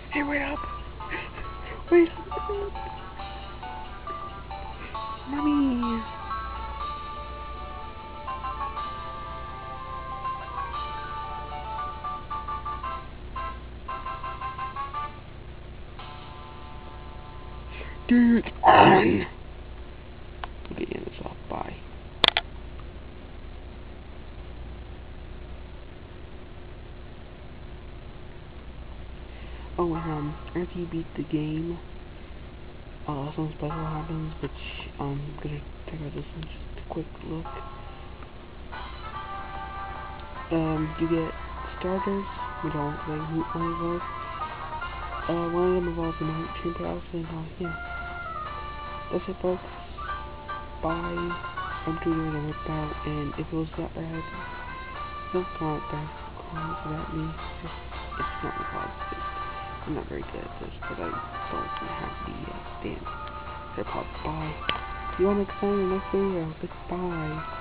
Hey, wait up! Wait up! Mommy! Dude, on! Okay, end this off. Bye. Oh, and after you beat the game, something special happens, which I'm gonna take out this one, just a quick look. You get starters, which I won't say who one of those. One of them involves a night chamber house, and yeah. That's it, folks. Bye. I'm doing it about, and if it was that bad, don't comment back. Comment at me. It's not my fault. I'm not very good at this, but I don't have the damn hip hop. Bye. See you all next time in the next video. Goodbye.